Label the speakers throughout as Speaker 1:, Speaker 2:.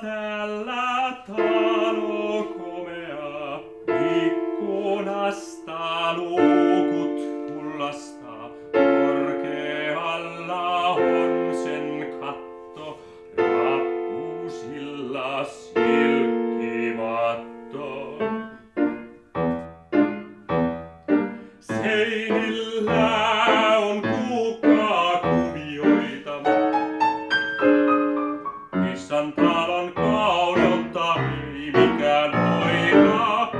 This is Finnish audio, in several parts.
Speaker 1: täällä talo komea, ikkunasta luukut kullastaa, korkealla on sen katto, rappusilla silkkimatto. Seinillä on kukkakuvioita, kissan talon kauneutta ei mikään hoita.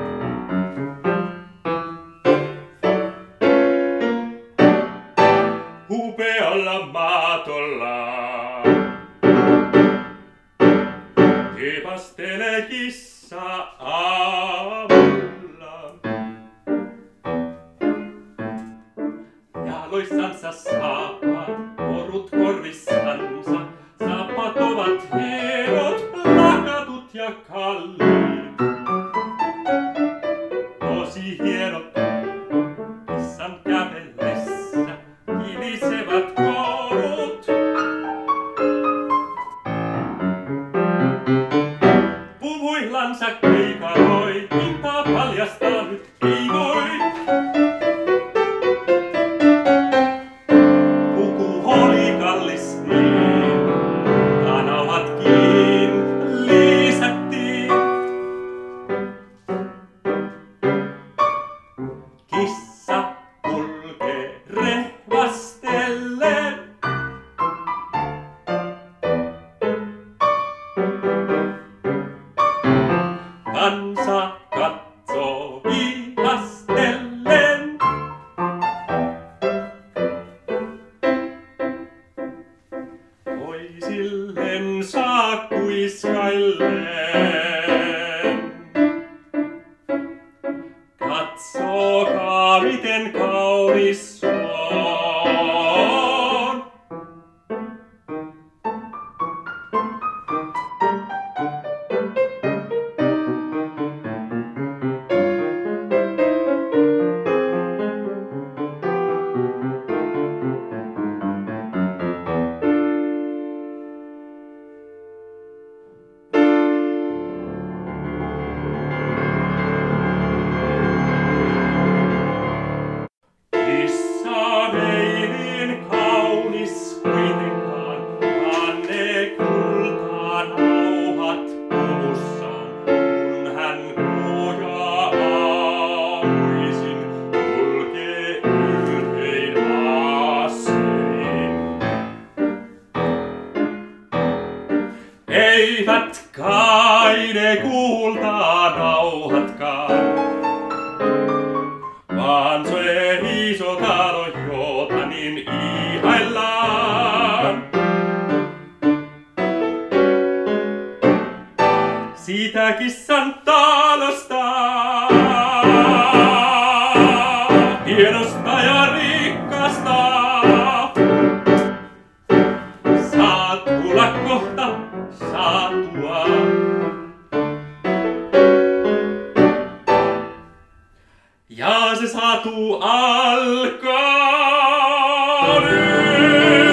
Speaker 1: Upealla maatolla kepastelee kissa aamulla. Jaloissansa saappa, porut korvissansa, saappat ovat hienot, lakatut ja kalliit. Tosi hienot, kissan kävellessä, kilisevät korut. Puvuillansa keikaloi, hintaa paljastaa nyt ei voi. Puku oli kallis niin, kanauhatkin lisättiin. Kissa kulkee rehvastellen. Kansa katsoo vihastellen. Toisilleen saakkuiskailleen. Katsokaa miten kaunis on. Eivät kai ne kultaa nauhatkaan, vaan se iso talo, jota niin ihaillaan. Siitä kissan talosta, hienosta ja rikkaasta, saat kuulla kohta saatua. Ja se saatu alkaa nyt.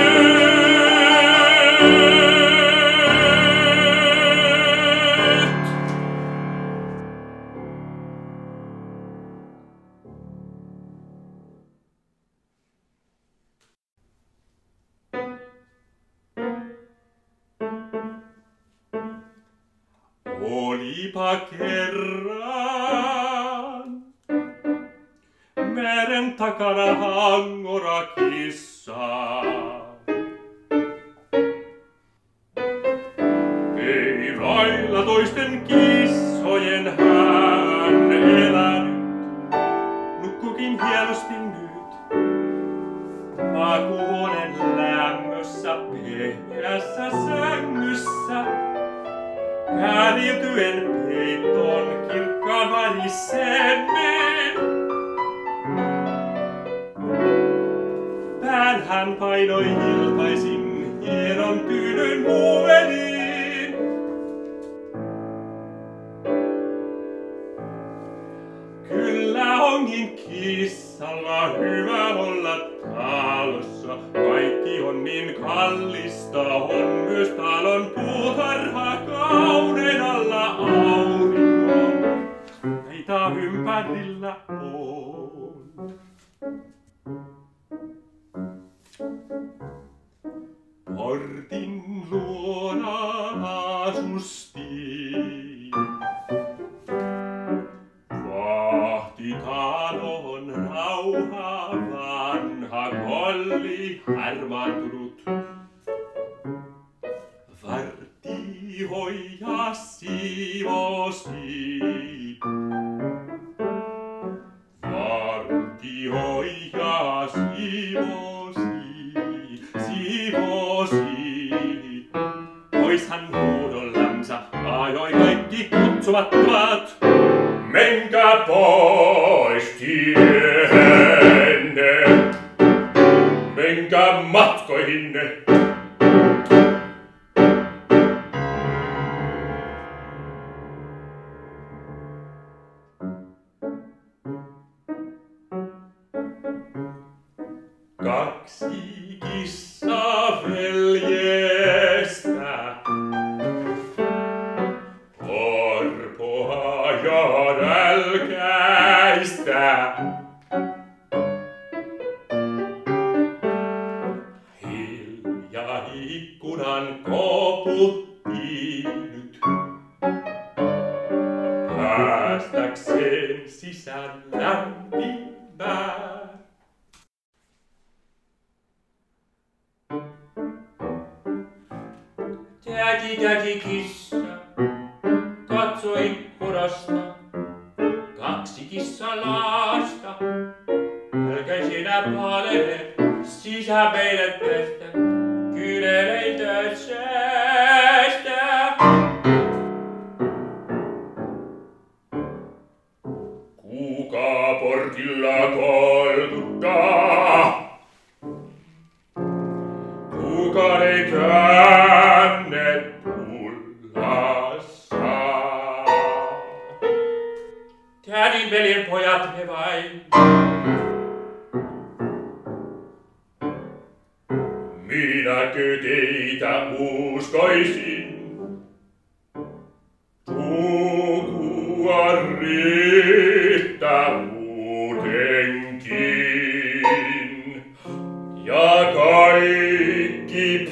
Speaker 1: Olipa kerran meren takana hangora kissa. Ei lailla toisten kissojen hän elänyt, nukkukin hienosti nyt. Makuuhuoneen lämmössä, pehmeässä sängyssä. Kääriutyen peittoon kirkkaan värisemmin. Pään hän painoi iltaisin hienon tyynyn huueliin. Kyllä onkin kissalla hyvä olla talossa. kaikki on niin kallista, on myös talon puutarha kaunein alla auringon. Näitä ympärillä on. Portin luona asustiin. Vahti talon rauha, vanha kolli harmaantunut. Vartioija siivosi. Vartioija siivosi. Pois hän huudollansa ajoi kaikki kutsumattomat. Menkää pois tiehenne, menkää matkoihinne. Kaksi kissaveljestä, orpoa ja nälkäistä. Hiljaa ikkunan koputti nyt, päästäkseen sisään lämpimään. Täti kissa, katso ikkunasta, kaksi kissalasta. Nälkäisenä palele sisäpeilettestä, kyneleitä säästä. Kuka portilla kolkuttaa? Kukaan ei tänne tulla saa. Tädin veljen pojat me vain. Minäkö teitä uskoisin? Sukua riittää muutenkin. Ja kaikki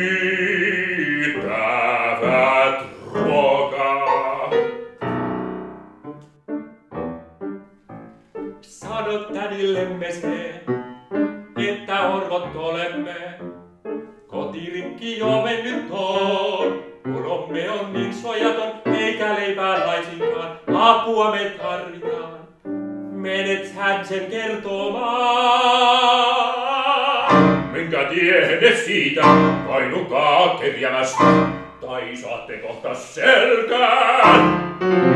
Speaker 1: pyytävät ruokaa. Sano tädillemme se, että orvot olemme. Kotirikki jo mennyt on. Uromme on niin suojaton, eikä leipää laisinkaan. Apua me tarvitaan. Menet hän sen kertomaan. Menkää tiehenne siitä, painukaa kerjämästä, tai saatte kohta selkään.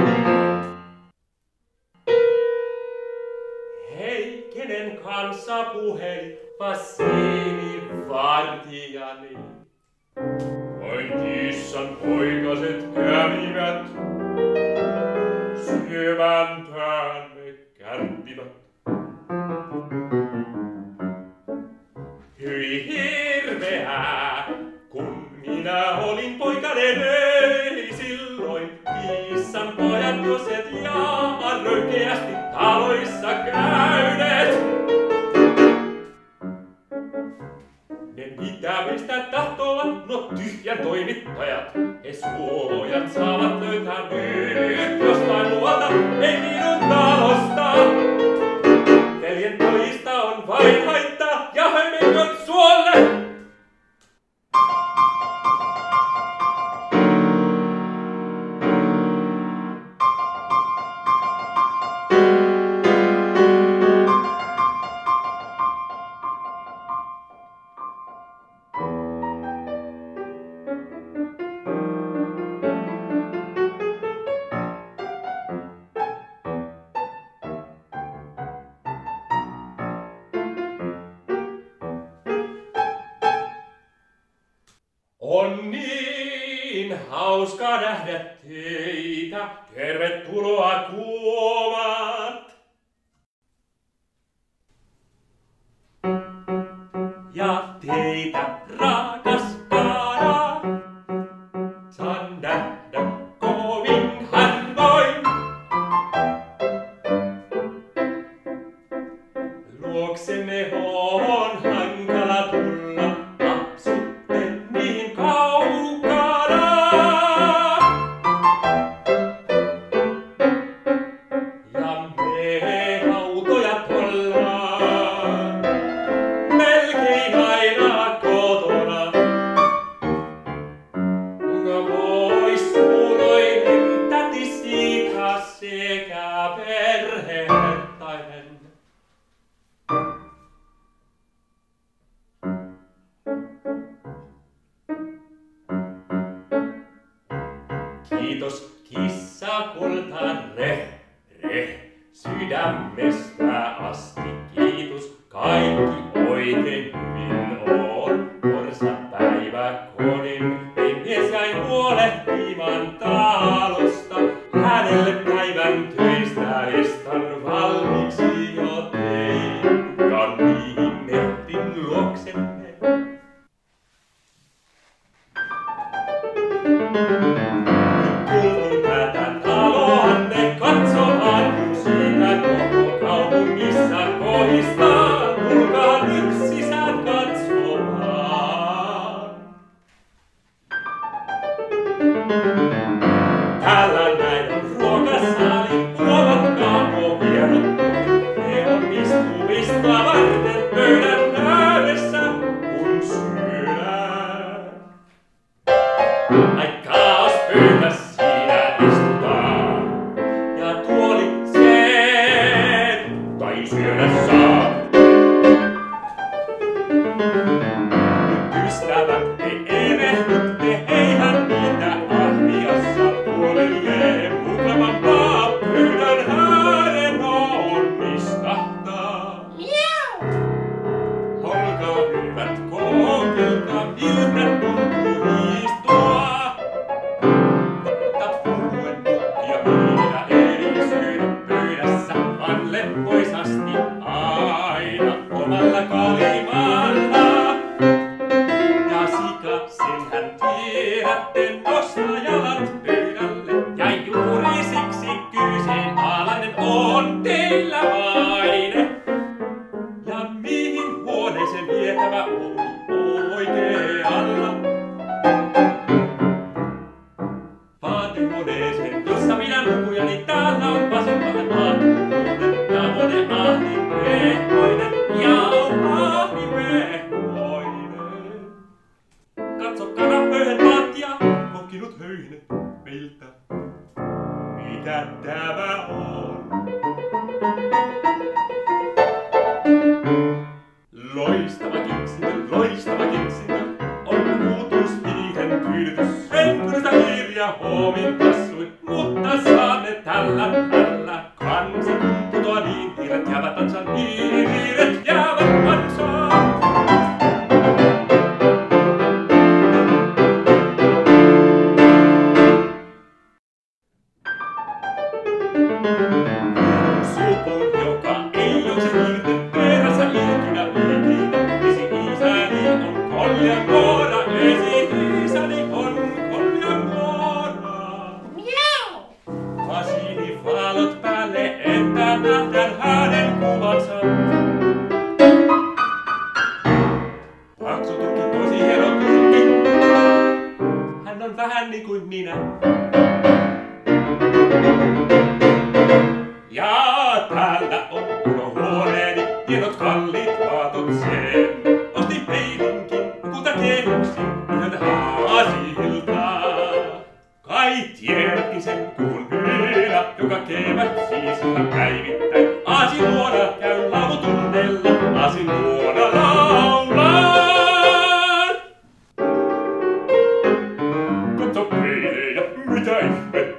Speaker 1: Hei, kenen kanssa puheli, Vassili vartijani? Vain kissan poikaset kävivät, syömäntään me kärpivät. Hyi hirveää, kun minä olin poikanen, ei silloin kissan pojat juosseet ja röyhkeästi taloissa käyneet. Ne mitä meistä tahtovat, no tyhjän toimittajat. He suojat saavat löytää nyt jostain muualta, ei minun talosta. Veljen pojista on vain haittaa ja he menköt suolle. On niin hauska nähdä teitä, tervetuloa kuomat. Ja te teitä, rakas Kaara. Saan nähdä kovin harvoin. Luoksemme on hankala tulla, asutte niin kaukana. Ja me hautojat ollaan melkein aina kotona. Vois suuloinen täti Siika sekä perhehertainen. Kiitos kissa kultare, sydämestä asti kiitos, kaikki oikein hyvin on. Orsa päiväkodin, mies jäi huolehtimaan talosta, hänelle päivän töistä listan valmiiksi jo tein, ja niihin mentiin luoksemme. Tultu tätä taloanne katsomaan, kun siitä koko kaupungissa kohistaa. Tulkaa nyt sisään katsomaan. Täällä näin on ruokasali, huomatkaa nuo hienot puolet. Ne on istumista varten pöydän ääressä, kun syödään. Ai kaos pöytä siinä istutaan, ja tuoli sen kai syödä saa. Nyt ystävät te erehdytte, eihän niitä ahmiassa puolelle mukavampaa pöydän ääreen onnistahtaa. Olkaa hyvät, kokeilkaa miltä tuntuu istua. Mutta puhuen ja viina ei syödä pöydässä, vaan leppoisasti aina omalla kalimalla. Ja Sika, senhän tiedätte, nostaa jalat pöydälle. Ja juuri siksi kyseenalainen on teillä maine. Ja mihin huoneeseen vietävä on oikealla? Vaatihuoneeseen, jossa minä nukujani, täällä on vasemmalla maatuhuone. Ja huone ahdinpehmoinen, ja ahdinpehmoinen. Katsokaa pöydän lattia, kokkinut höyhenet meiltä. Mitä tämä on? Loistava keksintö, on uutuusmiehen tyydytys. En pyritä hiiriä hoomin kassuin, mutta saamme tällä. Kansi kun putoaa niin, hiiret jäävät ansaan, hiiret jäävät ansaan. Supun, joka ei juokse hiirten perässä ikinä. Esi-isäni on Koljangoora, esi-isäni on Koljangoora.
Speaker 2: Miau!
Speaker 1: Masiinivalot päälle, että nähdään hänen kuvansa. Paksu turkki, tosi hieno turkki. Hän on vähän niin kuin minä. Ja täällä on unohuoneeni, hienot kalliit vaatot sen. Ostin peilinkin, kulta kehyksin, yhdeltä Haasilta. Kai tiedätkin sen kun minä, joka kevät siis ihan päivittäin. Aasin luona käyn laulutunteella, aasin luona laulan. Katso peilejä, mitä ihmettä.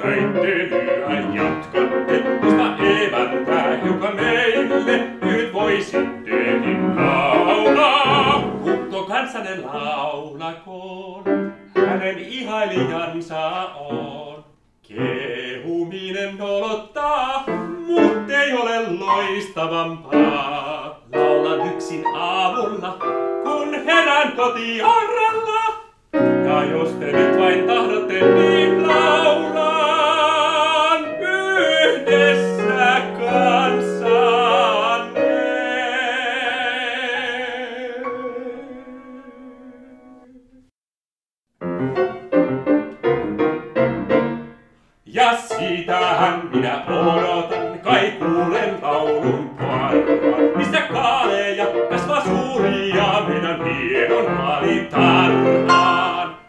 Speaker 1: höittelyä jatkatte, musta eväntää, joka meille nyt voisittekin laulaa. Kukko kansanne laulakoon, hänen ihailijansa on. Kehuminen nolottaa, mut ei ole loistavampaa. Laulan yksin aamulla, kun herään kotiorrella. Ja jos te nyt vain tahdotte, niin laulan yhdessä kanssanne. Ja siitähän minä odotan, kai kuulen laulun parhaan, mistä kaaleja kasvaa suuria meidän hienon maalitarhaan.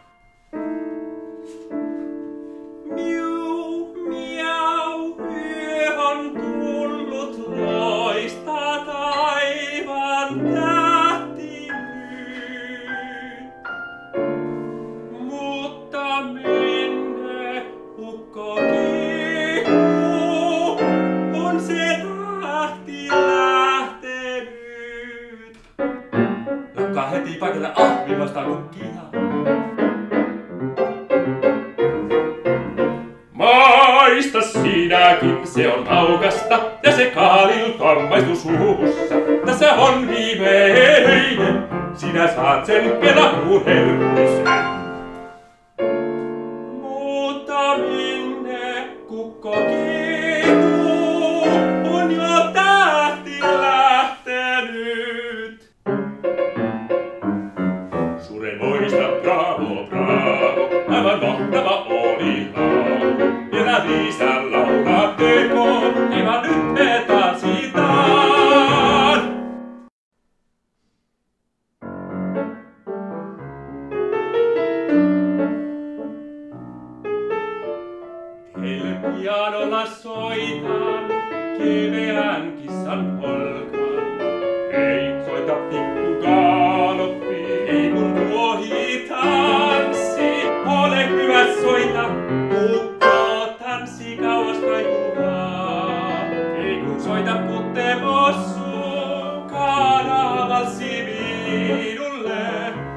Speaker 1: Miu, miau, yö on tullut loistaa taivaan tähti nyt. Mutta minne ukko kihuu, on se tähti lähtenyt. Lakkaa heti paikalla ahvimasta kukkia. Maista sinäkin, se on maukasta ja se kaalilta maistu suussa. Tässä on viimeinen, sinä saat sen pelakuun herkkysen. Mutta minne kukko kihuu, on jo tähti lähtenyt. Suren moista, bravo, bravo, aivan mahtava oli laulu. Vielä lisää laulaa tekoon, aivan nyt me tanssitaan. Teille pianolla soitan keveän kissan polkan. Ei soita pikku galoppi, ei kun tuohi tanssi. Ole hyvä, soita kukko tanssi kauas kaikuvaa. Ei kun soita putte possu, kanavalsi minulle.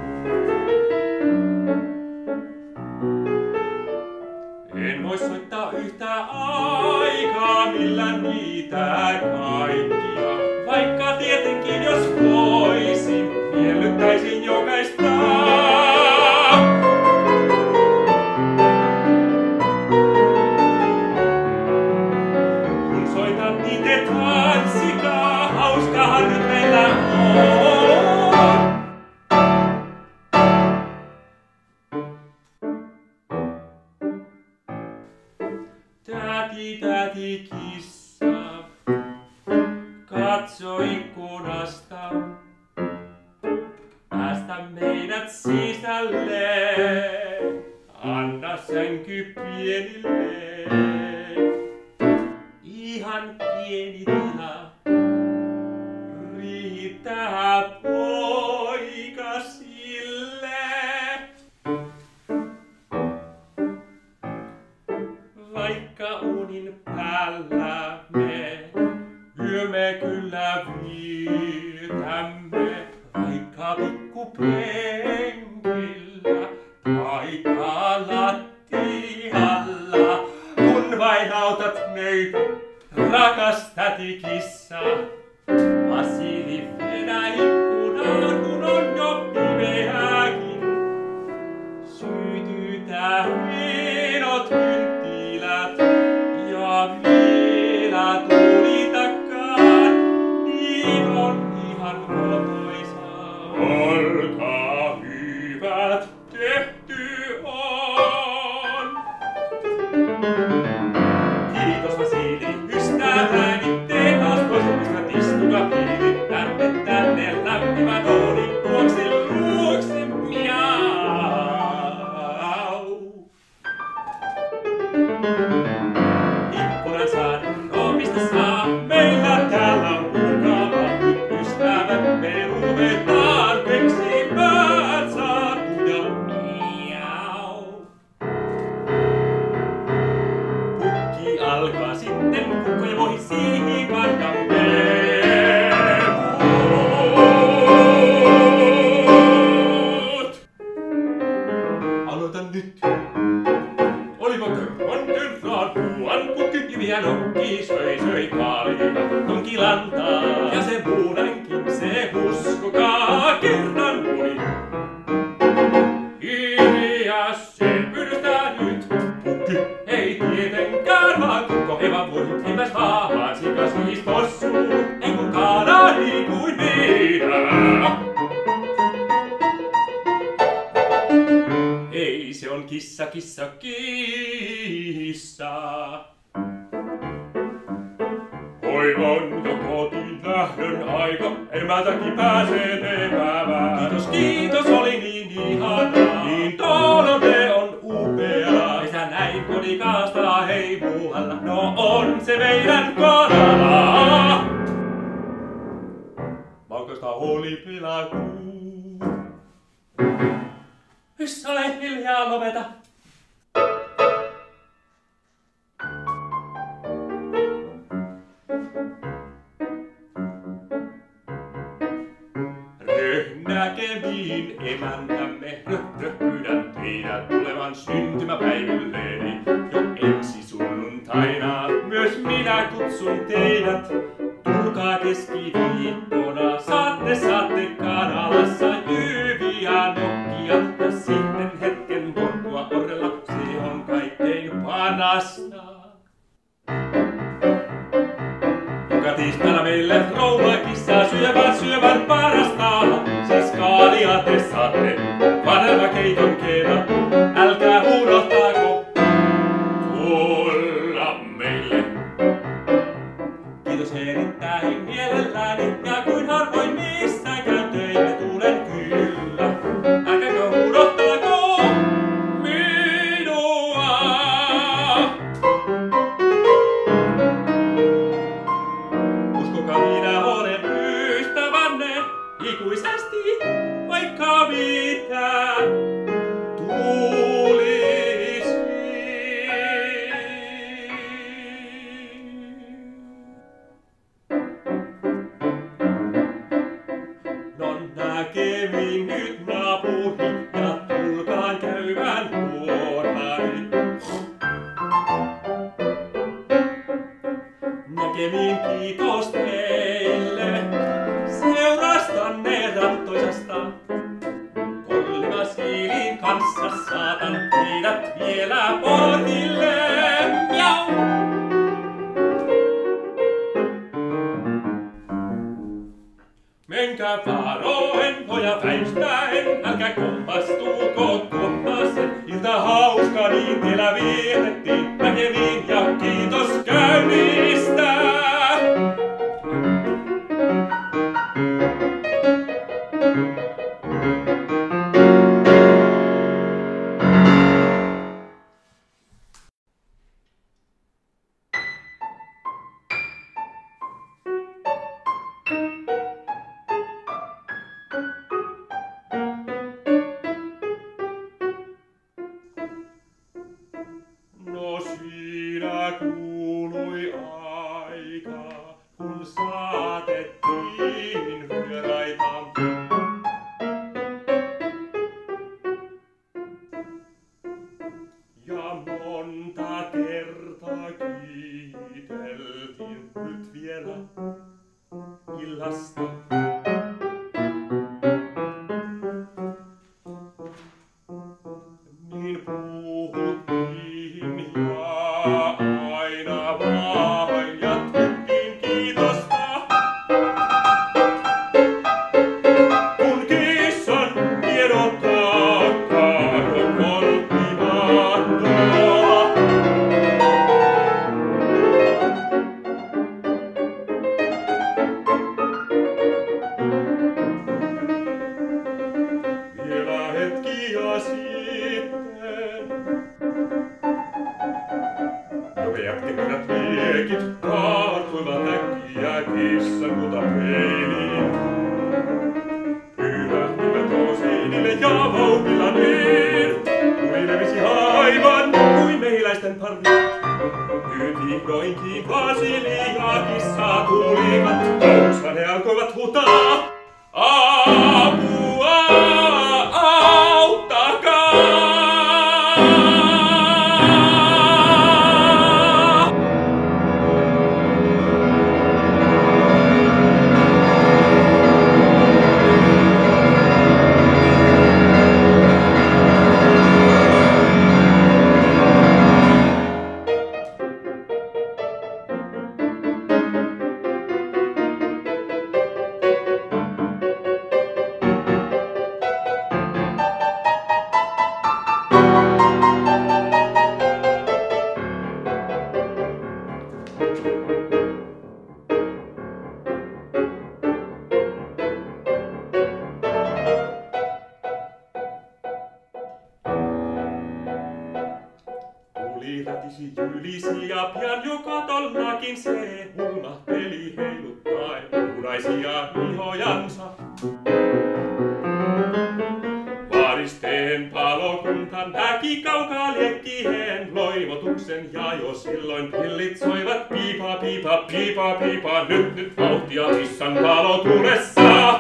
Speaker 1: En voi soittaa yhtä aikaa, millä niitä kaikkia. Vaikka tietenkin jos voisin, miellyttäisin jokaista. Kun soitan niitä tanssikaa, hauskahan nyt meillä on. Täti kissa, katso ikkunasta. Päästä meidät sisälle, anna sänky pienille. Ihan pieni tila, riittää poikasille. Vaikka unin päällä me yömme kyllä vietämme, vaikka pikkupenkillä taikka lattialla, kun vain autat meitä, rakas täti kissa. Masiili vedä ikkunaan, kun on jo pimeääkin. Sytytä hienot kynttilät ja vielä tuli takkaan, niin on ihan kotoisaa. Olkaa kissa, kissa, kissa. Oi on jo kotiin lähdön aika, emäntäkin pääsee lepäämään. Kiitos, kiitos, oli niin ihanaa. Niin tolone on upea. Pesä näin kodikaasta hei muualla, no on se meidän kanala. Valkoista oli pelakuu. Hyssä ole hiljaa, lopeta. Näkemiin emäntämme, pyydän teidät tulevan syntymäpäivilleeni jo ensi sunnuntaina. Myös minä kutsun teidät, tulkaa keskiviikkona. Saatte kanalassa jyviä nokkia ja sitten hetken porkkua orrella, se on kaikkein parasta. Tiistaina meille rouvaa kissaa syövän parasta. Siis kaalia te saatte, vanhelmakeiton kerran. Älkää unohtako tulla meille. Kiitos erittäin mielelläni, ja kuin harvoin missäkään töimme tulen kyllä. Älkääkö unohtako minua. Minä olen ystävänne ikuisesti, vaikka mitä tulisi. No näkemiin nyt naapuri, ja tulkaan käymään huorani. Näkemiin, kiitos teille seurastanne rattoisasta. Kollimasiilin kanssa saatan teidät vielä portille. Miau! Menkää varoen, poja väistäen, älkää kompastuko kuoppasen. Ilta hauska niin teillä vietettiin, näkemiin ja kiitos käynnistä. No siinä kului aika, kun saatettiin vieraita. Ja monta kertaa kiiteltiin nyt vielä illasta. Niin puhuttiin ja aina vain jatkettiin kiitosta. Kun kissan tiedot takaa jo poltti mattoa. Vielä hetki ja sitten nopeat tekkärät liekit kaatuivat äkkiä kissan peiliin. Pyrähtyivät seinille ja vauhdilla niin, tuli levisi aivan kuin mehiläisten parvi. Nyt vihdoinkin Vasili ja kissa tulivat, koska ne alkoivat huutaa. Apua, auttakaa! Ylisi jylisi ja pian jo katollakin se hulmahteli heiluttaen punaisia ihojansa. Varisteen palokunta näki kaukaa liekkien loimotuksen ja jo silloin pillit soivat piipa, piipa, piipa, piipa. Nyt vauhtia kissan palo tulessa.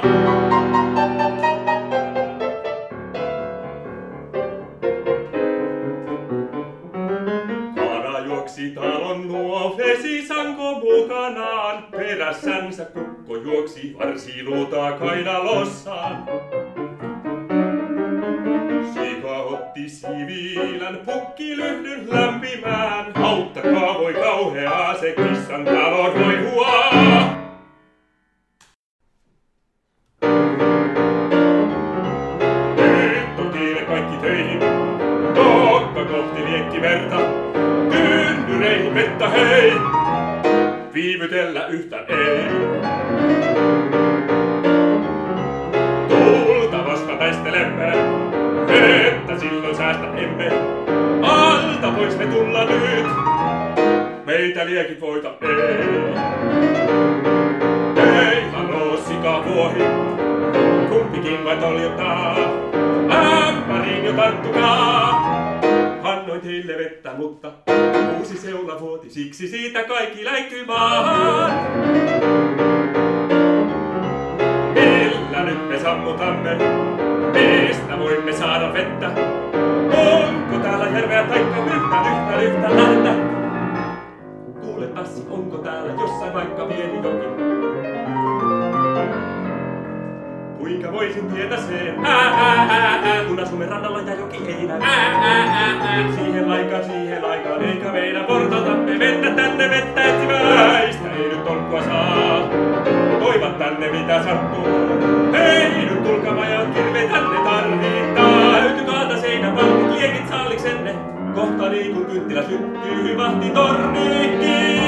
Speaker 1: Kana juoksi talon luo, vesisanko mukanaan. Perässänsä kukko juoksi varsiluuta kainalossaan. Sika otti siviilän pukkilyhdyn lämpimään. Auttakaa voi kauheaa se kissan talon roihua. Nyt on kiire kaikki töihin. Nokka kohti liekkimerta. Tynnyreihin vettä hei. Viivytellä yhtään ei. Tulta vasta taistelemme. Vettä silloin säästä emme. Alta pois me tulla nyt. Meitä liekit voita ei. Ei haloo sikavuohi. Kumpikin vai toljottaa. Ämpäriin jo tarttukaa. Annoin teille vettä, mutta uusi seula vuoti. Siksi siitä kaikki läikkyy maahan. Millä nyt me sammutamme? Mistä voimme saada vettä? Onko täällä järveä taikka yhtä lähtä? Kuule Tassi, onko täällä jossain vaikka pieni joki? Kuinka voisin tietää sen? Kun asumme rannalla ja joki ei näy. Siihen aikaan, eikä meidän portaltamme vettä tänne vettä etsimään. Näistä ei nyt tolkkua saa. Toivat tänne mitä sattuu. Hei nyt tulkaa majat kirve tänne tarvitaan. Löyty kaata seinäpalkit liekit salliksenne. Kohta niin kun kynttilä syttyy vahti tornikin.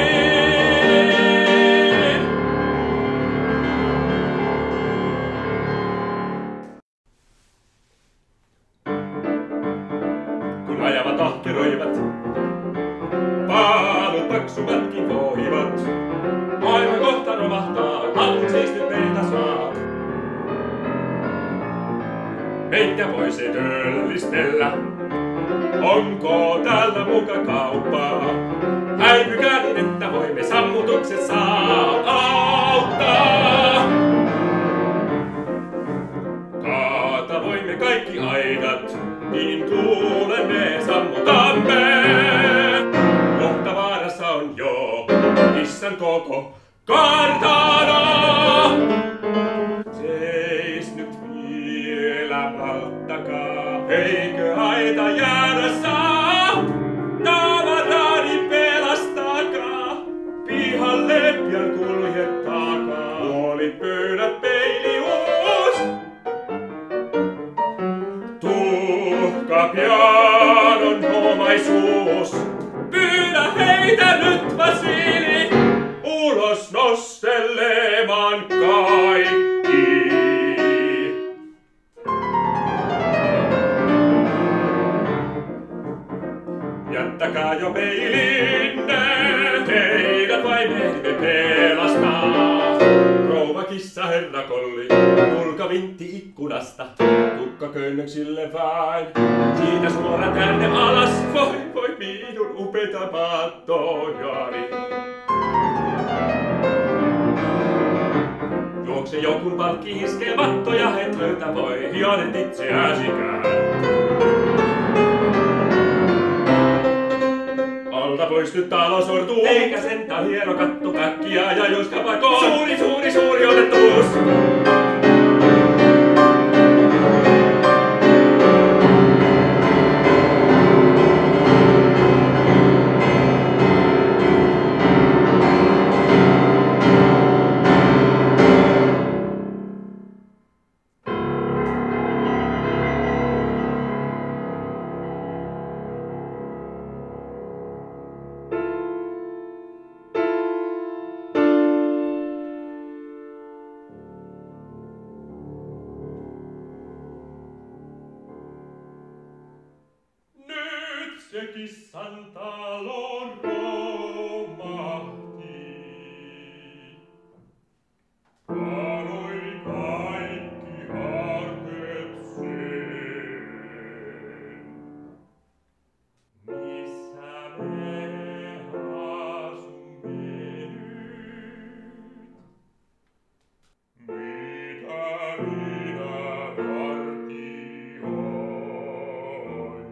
Speaker 1: Kun ajavat ahkeroivat, paalun paksumatkin voivat. Maailman kohta romahtaa, alun seisty meitä saa. Meitä voi se töllistellä, onko täällä muka kauppaa? Häipykää niin, että voimme sammutuksessa auttaa. Kaata voimme kaikki aidat, niin tuulen me sammutamme. Kohta vaarassa on jo kissan koko kartano. Seis nyt vielä malttakaa, eikö aita jäädä saa? Tavaraani pelastakaa, pihalle pian kuljettakaa. Huolit pöydät peiliuus, tuhka pian on omaisuus. Pyydä heitä nyt Vasili, ulos nostelemaan kaikki. Jättäkää jo peilinne, teidät vain ehdimme pelastaa. Rouva kissa herra kolli, tulka vintti ikkunasta. Tukka köynnöksille vain, siitä suoraan tänne alas. Voi minun upeita paattojani. Juokse joku palkki hiskee mattoja, et löytä voi hionet itseäsikään. Alta pois nyt talo sortuu, eikä sentään hieno katto kakkia ja juoska pakoon. Suuri onnettomuus! se kissan talo romahti. Paloi kaikki aarteet sen. Missä me asumme nyt? Mitä minä vartioin?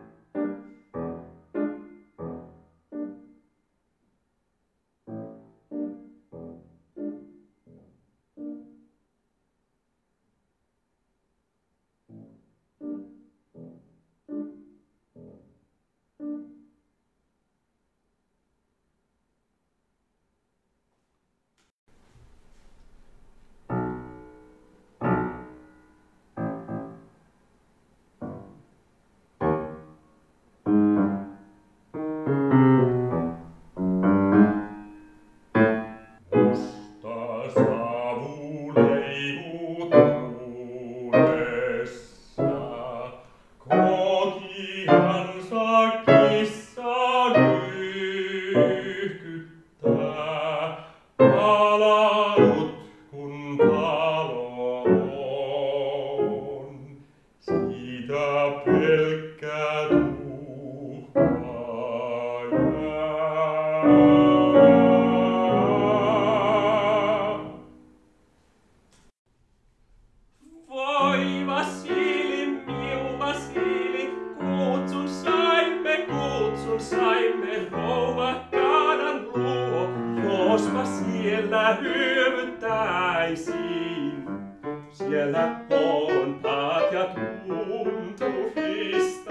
Speaker 1: Musta savu leivuu tuulessa, kotiansa kissa nyyhkyttää. Palanut kun talo on, siitä pelkkä tuhka jää. Voi Vasili, miu Vasili, kuutsun saimme rouvakkanan luo. Jospa siellä hyövyttäisiin, siellä on taat ja tuntuvista,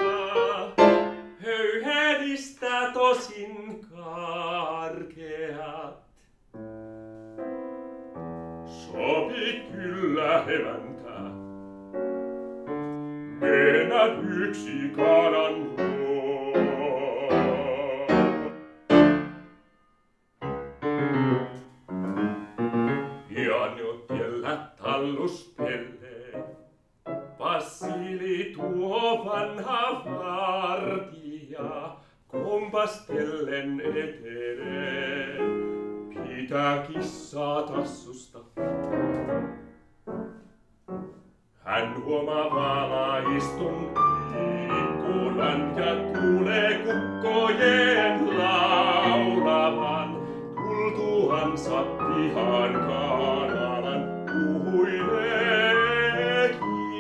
Speaker 1: höyhenistä tosin karkeat. Sopi kyllä emäntää, mennä yksi kanan luo. Ja nyt tiellä tallustelee Vasili tuo vanha vartija, kompastellen etenee. Pitää kissaa tassusta. Hän huomaa valaistun ikkunan ja kuulee kukkojen laulavan. Tultuansa pihan kanavan puhuilee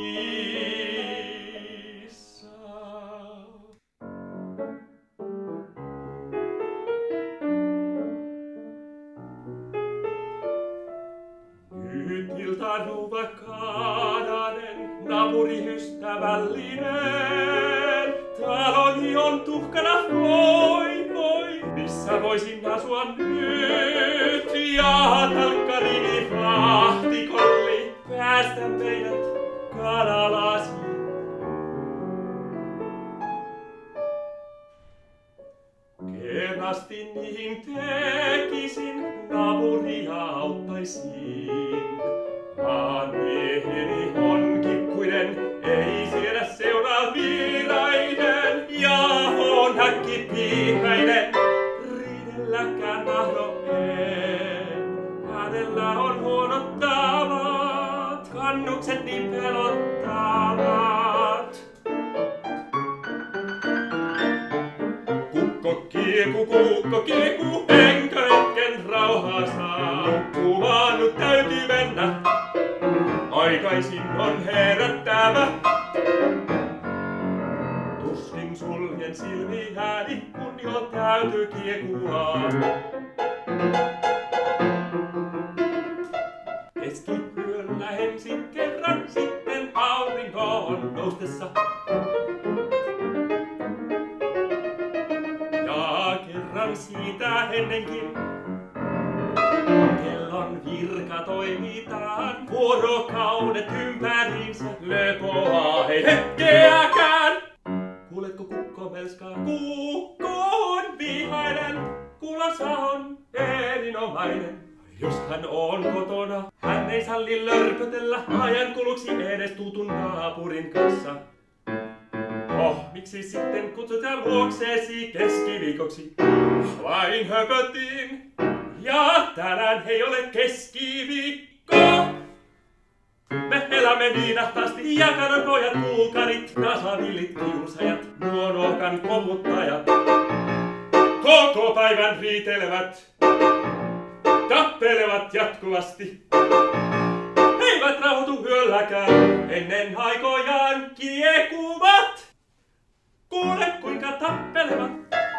Speaker 1: kissa. Nyt iltarouva Kaananen, naapuriystävällinen. Taloni on tuhkana, voi voi, missä voisin asua nyt? Ja talkkarini vahtikolli, päästä meidät kanalasiin. Kerrasti niihin tekisin, naapuria auttaisin. Mieheni on kikkuinen, ei siedä seuraa viirainen. Ja on häkkipiirainen, riidelläkään tahdo en. Hänellä on huonot tavat, kannukset niin pelottavat. Kukko kieku, enkö hetken rauhaa saa. Nukkumaan nyt täytyy mennä, aikaisin on herättävä. Tuskin suljen silmiäni, kun jo täytyy kiekua. Keskiyöllä ensin kerran, sitten aurinko on noustessa. Ja kerran siitä ennenkin, kellon virka toimitaan. Vuorokaudet ympäriinsä, lepoa ei hetkeäkään. Kuuletko kukko melskaa? Kukko on vihainen, kuulossa on erinomainen. Jos hän on kotona, hän ei salli lörpötellä ajan kuluksi edes tutun naapurin kanssa. Miksi sitten kutsutaan luokseesi keskiviikoksi? Vain höpötin. Ja tänään ei ole keskiviikko. Me elämme niin ahtaasti ja kanon pojat, puukarit, nasavillit, kiusajat, nuo luokan kovuttajat. Koko päivän riitelevät, tappelevat jatkuvasti. Eivät rauhoitu yölläkään, ennen aikojaan kiekuvat. Kuule kuinka tappelevat.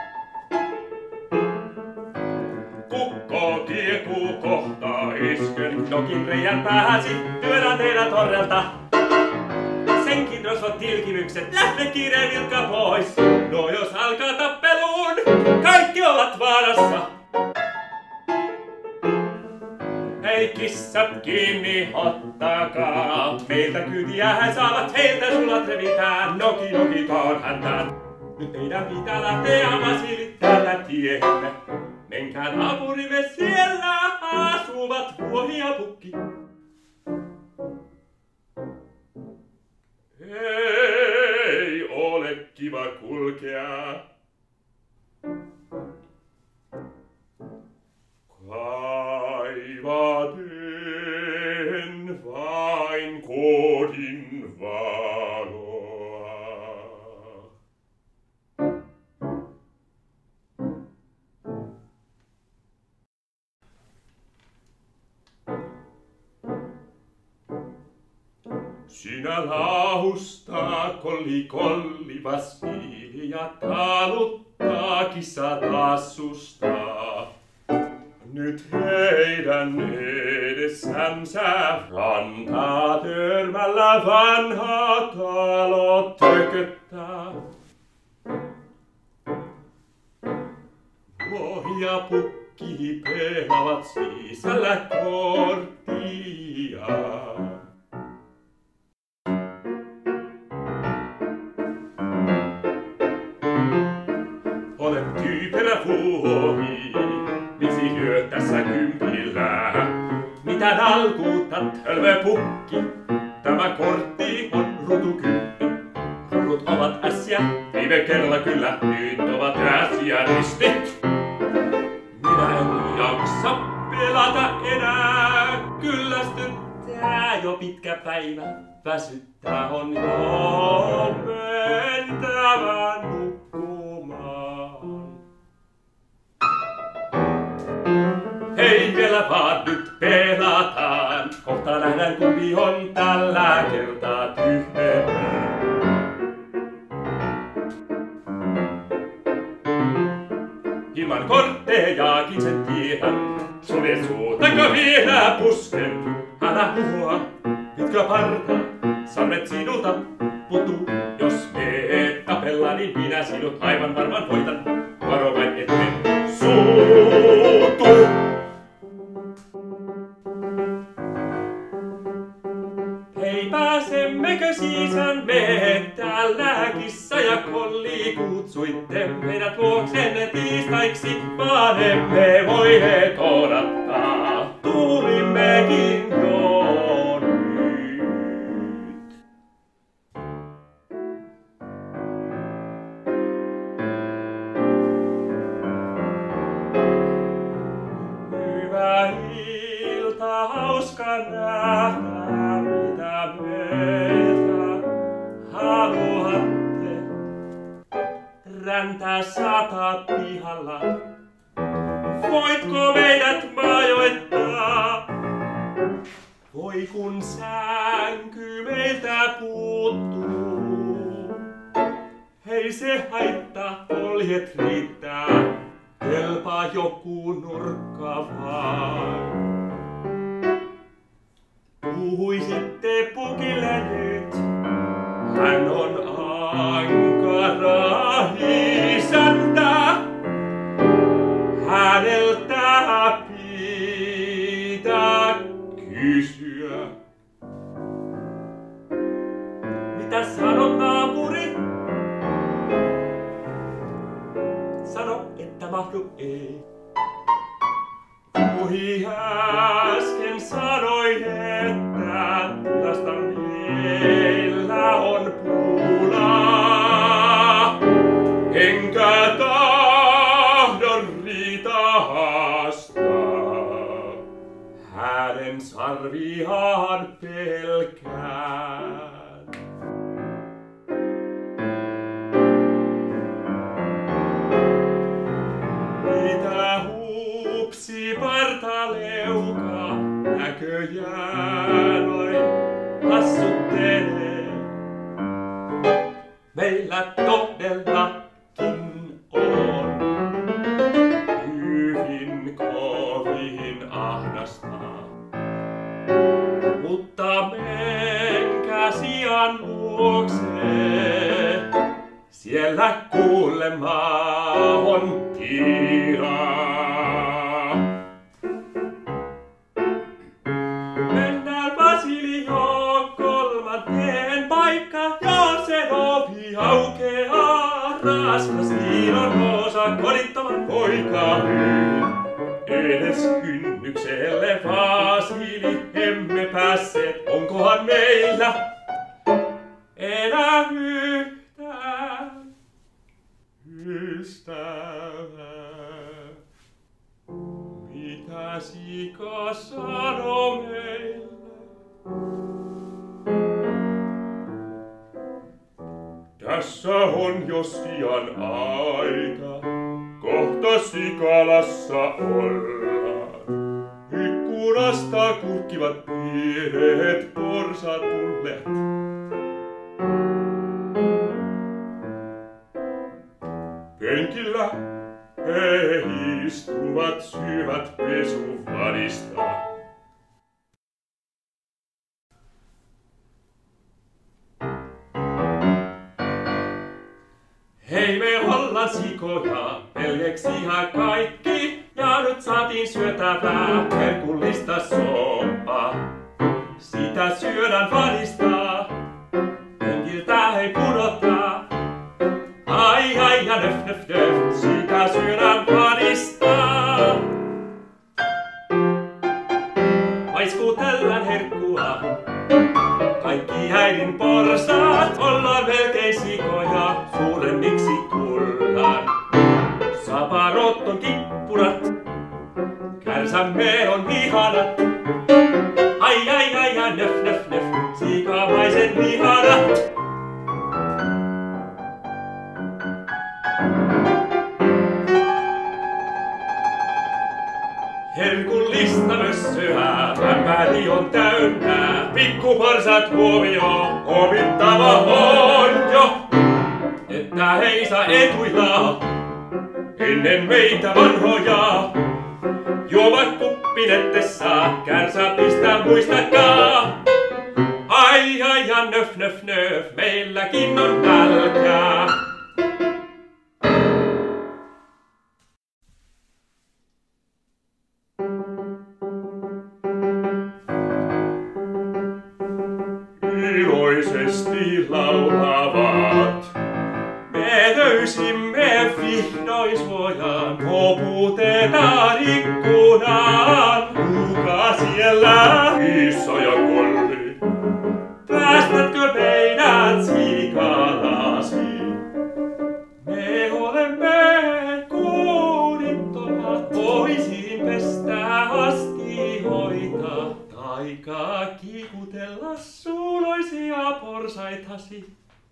Speaker 1: Kukko kiekuu kohtaa iskyn, jokin reijän päähäsi, työnnän teidät orrelta. Senkin rosvot tilkimykset, lähde kiireen vilkka pois. No jos alkaa tappeluun, kaikki ovat vaarassa. Hei kissat kiinni ottakaa, meiltä kyytiä he saavat, heiltä sulat revitään, nokitaan häntään. Nyt meidän pitää lähteä vasilittämään tiemme. Menkää naapurimme, siellä asuvat vuohi ja pukki. Ei ole kiva kulkea. Kaivaten vain kodin valoa. Sinä laahustaa kolli vasiili ja taluttaa kissa taas sustaa. Nyt heidän edessänsä rantaa törmällä vanha talo tököttää. Vuohi ja pukki pelaavat sisällä korttia. Olet tyypelä vuohi, miksi lyöt tässä kympillä? Mitä nalkuutat, hölmö pukki? Tämä kortti on rutukymppi. Rudut ovat ässiä, viime kerralla kyllä, nyt ovat ässiä ristit. Minä en jaksa pelata enää, kyllästyttää jo pitkä päivä. Väsyttää on jo mentävä nukkumaan. Hei vielä vaan nyt pelataan, kohta nähdään kumpi on tällä kertaa tyhmempää. Ilman korttejaakin sen tiedän, sulje suu taikka vielä pusken. Älä huhua, pitkä parta, sarvet sinulta puuttuu. Jos me et tapella, niin minä sinut aivan varmaan voitan. Varo vain etten suutu. Hei pääsemmekö sisään me? Täällä kissa ja kolli kutsuitte meidät luoksenne tiistaiksi, vaan emme voineet odottaa. Tulimmekin jo nyt. Hyvää iltaa, hauska nähdä. Mitä meiltä haluatte? Räntää sataa pihalla. Voitko meidät majoittaa? Voi kun sänky meiltä puuttuu. Hei se haittaa, oljet riittää. Kelpaa joku nurkka vaan. Puhuisitte pukille nyt, hän on ankara isäntä. Häneltä pitää kysyä. Mitä sanot naapuri? Sano, että mahdu ei. Puhi äsken sanoi, että tilasta meillä on pulaa. arvihan pelkään. Mitä hupsi partaleuka näköjään vain hassuttelee. Meillä todellakin on hyvin kovin ahdasta. Mutta menkää sian luokse, siellä kuulemma on tilaa. Mennään Basilio kolmanteen paikka, jos sen ovi aukeaa. Raskas liinon osa kodittoman poika. Edes kynnykselle Vasili emme päässeet, onkohan meillä enää yhtään ystävää? Mitä sika sanoo meille? Tässä on jo sian aika, kohta sikalassa ollaan. Ikkunasta kurkkivat pienet porsat tulleet. Penkillä he istuvat, syövät pesuvadista. Hei, me ollaan sikoja, veljeksi ihan kaikki, ja nyt saatiin syötävää herkullista soppaa. Sitä syödään vadista, penkiltä ei pudota. Ai ai ja nöf nöf nöf, sitä syödään vadista. Maiskutellaan herkkua, kaikki äidin porsaat, ollaan melkein sikoja, suuremmiksi tullaan. Saparot on kippurat, kärsämme on ihanat. Ai ai ai ja nöf nöf nöf, sikamaisen ihanat. Herkullista mössöä, ämpäri on täynnä. Pikkuporsat huomio, opittava on jo, että ei saa etuilla ennen meitä vanhoja. Juomat kuppinettessa, kärsä pistää muistakaa. Ai ai ja nöf nöf nöf, meilläkin on nälkää. Iloisesti laulavat. Me löysimme vihdoin suojan, koputetaan ikkunaan. Kuka siellä? Iso ja Kolli. Päästätkö meidät sikalasi? Me olemme kodittomat, voisin pestää astioita. Taikaa kiikutella suloisia porsaitasi.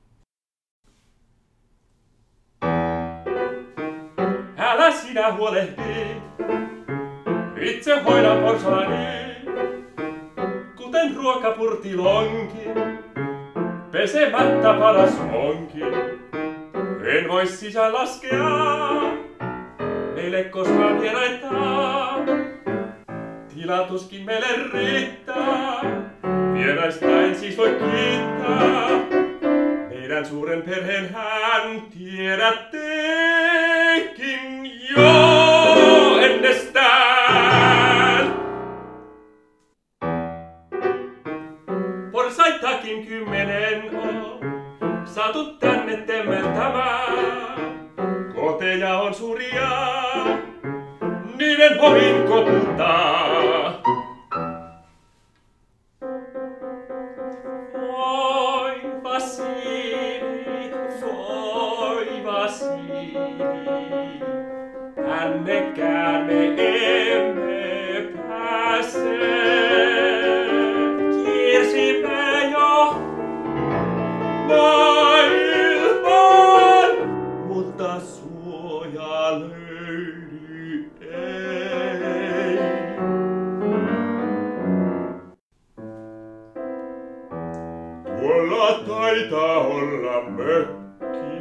Speaker 1: Älä sinä huolehdi, itse hoidan porsaani, kuten ruokapurtilonkin, pesemättä paras onkin. En voi sisään laskea, meille koskaan vieraita. Tilatuskin meille riittää, vieraista en siis voi kiittää. Meidän suuren perheen hän tiedättekin jo ennestään. Porsaitakin 10 on saatu tänne temmeltämään. Koteja on suuria, niiden hovin koputtaa. Voi Vasili, tännekään me emme pääse. maailmaan, mutta suoja löydy ei. Tuolla taitaa olla mökki,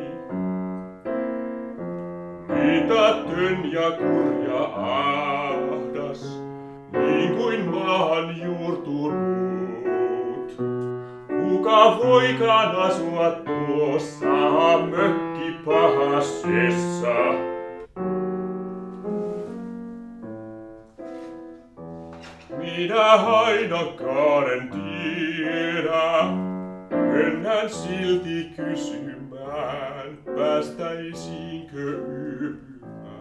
Speaker 1: mitätön ja kurja ahdas, niin kuin maahan juurtunut. Kuka voikaan asua tuossa mökkipahasessa? Minä ainakaan en tiedä, mennään silti kysymään, päästäisiinkö yöpymään.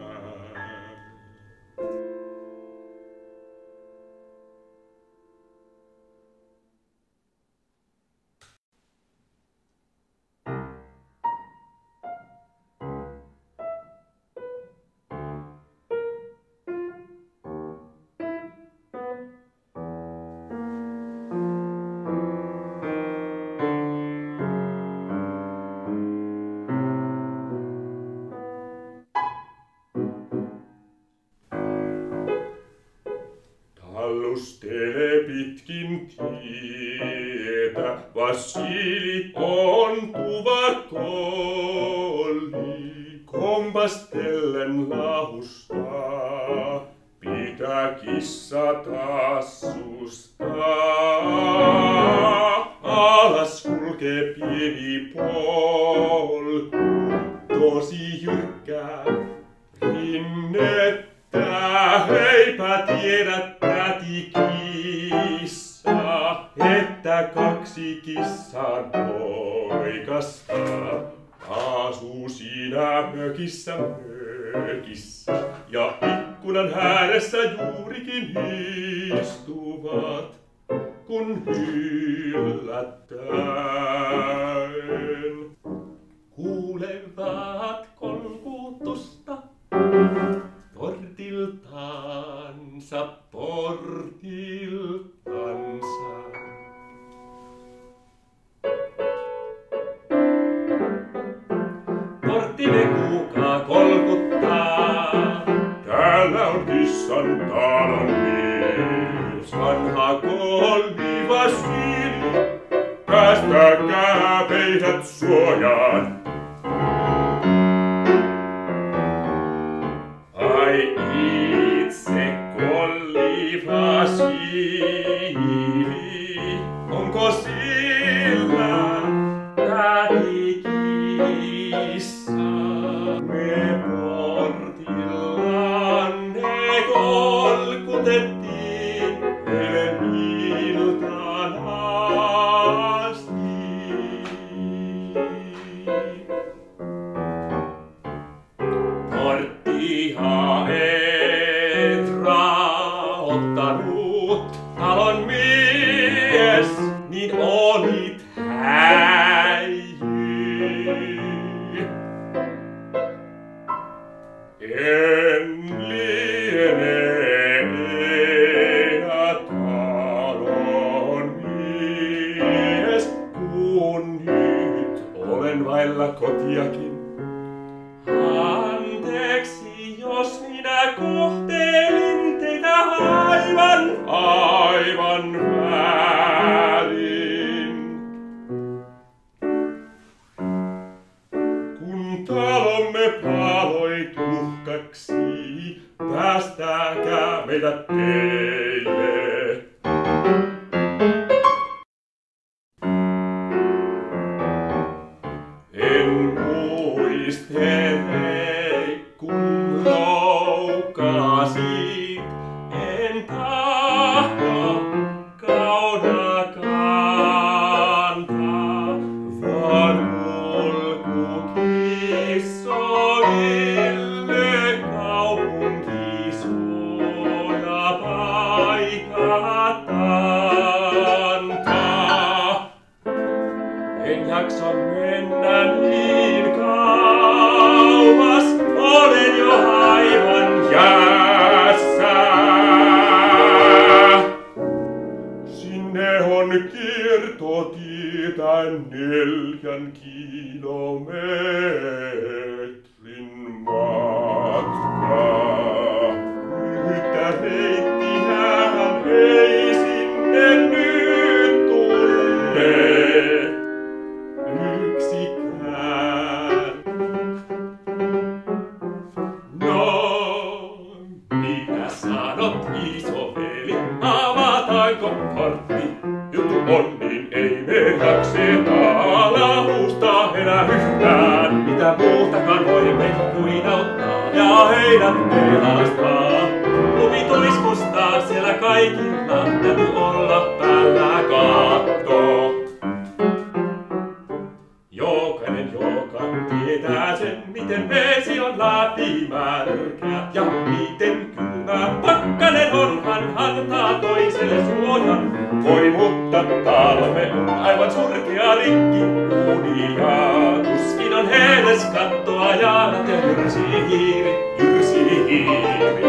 Speaker 1: Tallustele pitkin tietä, Vassili ontuva kolli. Kompastellen lahustaa, pitää kissa tassustaa. Alas kulkee pieni polku, tosi jyrkkää rinnettä. Heipä tiedät, täti kissa, että kaksi kissan poikasta asuu siinä mökissä, ja ikkunan ääressä juurikin istuvat, kun yllättäen kuulevat kolkutusta. Portiltansa, portiltansa. Porttine kuka kolkuttaa. Täällä on kissan talon mies. Vanha kolmi Vassili, päästäkää meidät suojaan. Ai itse kolli Vassili, onko sillä täti kissa? Me portillanne kolkutettiin eilen iltaan asti. Porttiha et raottanut, talon mies, niin olit häijy. En liene enää talon mies, kun nyt olen vailla kotiakin. Anteeksi, jos minä kohtelin teitä aivan väärin. Kun talomme paloi tuhkaksi, päästäkää meidät teille. En muistele, kun loukasit, en tahto kauna kantaa, vaan kulkukissoille kaupunkisuoja paikat antaa. En jaksa mennä niin kauas, olen jo aivan jäässä. Sinne on kiertotie löytäen 4 kilometrin matkaa. Yhtä reittihän ei sinne nyt tunne yksikään. No, mitä sanot isoveli, avataanko portti? Juttu on niin ei me jakseta lahusta enää yhtään. Mitä muutakaan voimme kuin auttaa ja heidät pelastaa. Lumi tuiskustaa siellä kaikilla, täytyy olla päällä katto. Jokainen, joka tietää sen, miten vesi on läpimärkä ja miten kylmä pakkanen on, hän antaa toiselle suojan. Voi, mutta talomme on aivan surkea rikki unia. Tuskin on edes kattoa ja jyrsii hiiri, jyrsii hiiri.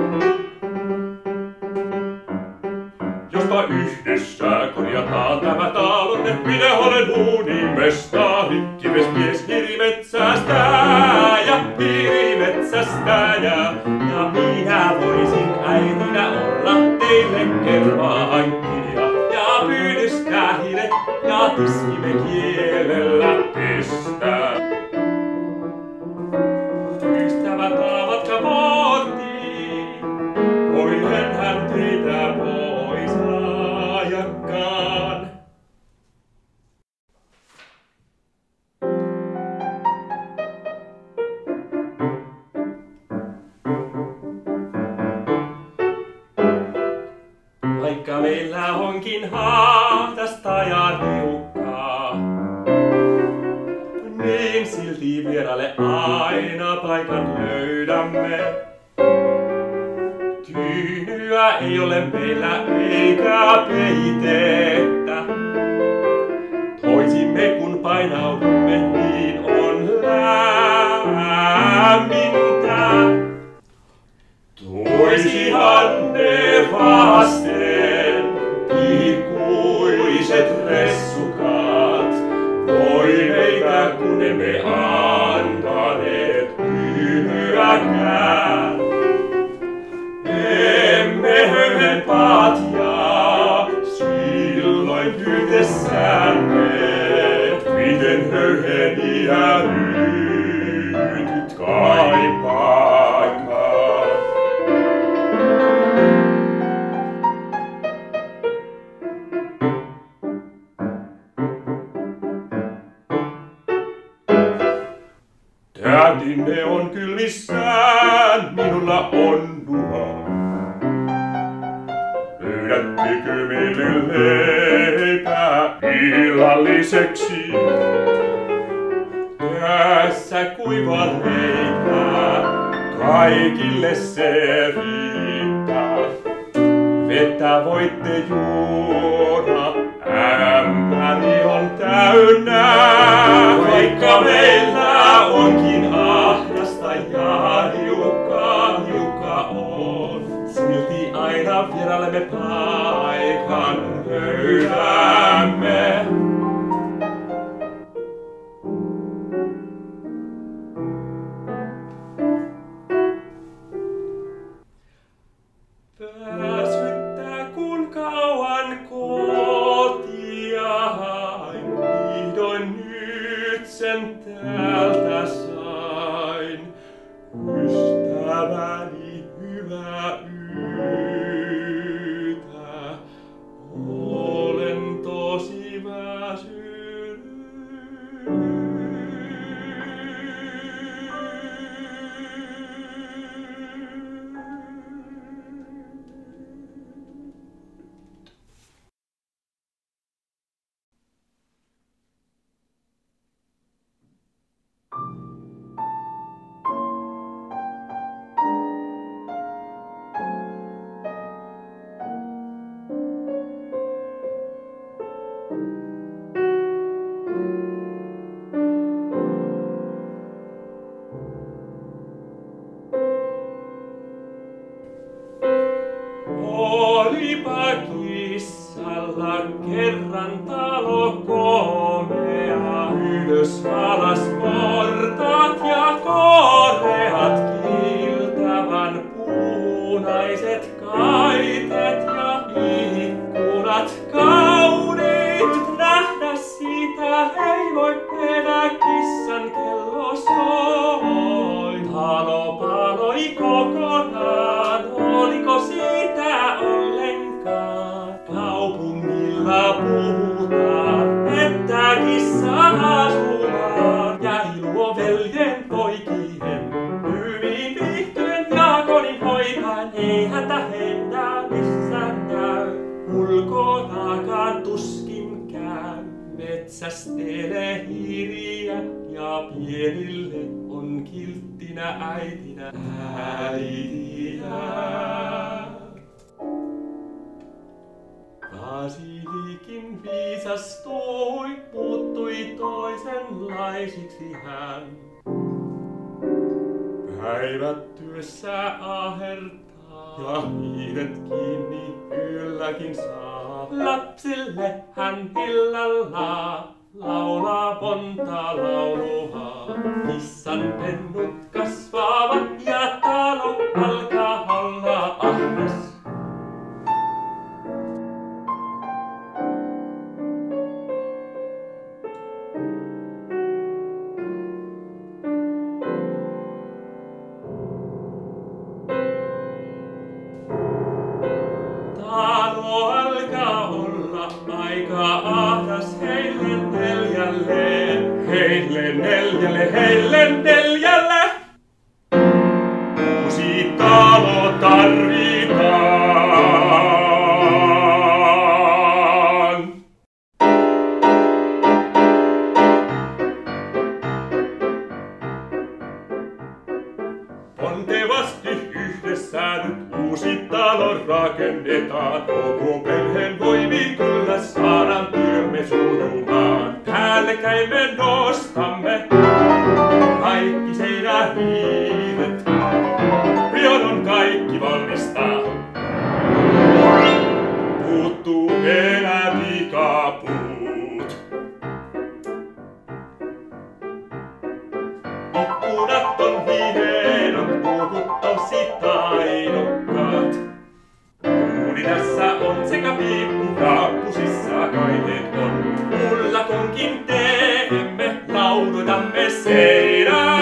Speaker 1: Jospa yhdessä korjataan tämä talonne, minä olen uunimestari, kivesmies hiirimetsästä ja hiirimetsästä ja minä voisin äitinä olla teille kermaa hankkia ja pyydystää hiiret ja tiskimme kielellä pestää. Ystävät avatkaa portin, voinenhän teitä pois ajakaan. Vaikka meillä onkin hahdasta ja riukkaa, niin silti vieraille aina paikan löydämme. Tyynyä ei ole meillä eikä peitettä. Toisimme kun painaudumme, niin on lämmintä. Toisihan ne vasten ikuiset ressukat. Voi meitä kun emme antaneet tyynyäkään. Emme höyhen patjaa silloin pyytessämme. Miten höyheniä nyt kaipaakaan. Tätinne on kylmissään, minulla on nuha. Löydättekö meille leipää illalliseksi? Tässä kuiva leipää, kaikille se riittää. Vettä voitte juoda, ämpäri on täynnä. Vaikka meillä onkin ahdasta ja hiukka on, silti aina vieraillemme paikan löydämme. Väsyttää kun kauan kotia hain, vihdoin nyt sen täältä sain. Ystäväni hyvä yötä, olen tosi väsynyt. ylös alas portaat ja koreat kiiltävän puunaiset kaiteet ja ikkunat kauniit. Nähdä sitä ei voi enää kissan kello soi. Talo paloi kokonaan, oliko siitä ollenkaan? Kaupungilla puhutaan, että kissa asumaan. Ja iluo veljen poikien, hyvin viihtyen ja kodin hoitaen. Ei häntä hennää missään käy, ulkonakaan tuskin käy. Metsästelee hiiriä ja pienille on kilttinä äitinä äitiä. Vasilikin viisastui, muuttui toisenlaisiksi hän. Päivät työssä ahertaa ja hiiret kiinni yölläkin saa. Lapsille hän illalla laulaa monta laulua. Kissan pennut kasvavat ja talo alkaa olla ahdas. Talo alkaa olla aika ahdas heille neljälle. Heille neljälle, heille neljälle. Uusi talo tarvitaan. Pontevasti yhdessä nyt uusi talo rakennetaan. Koko perheen voimin kyllä saadaan työmme sujumaan. Päällekkäin me nostamme kaikki seinähiiret. Pian on kaikki valmista. Puuttuu enää pikapuut. Ikkunat on hienot, luukut tosi taidokkaat. Uuni tässä on sekä piippu, rappusissa kaiteet on. Ullakonkin teemme, laudutamme seinään.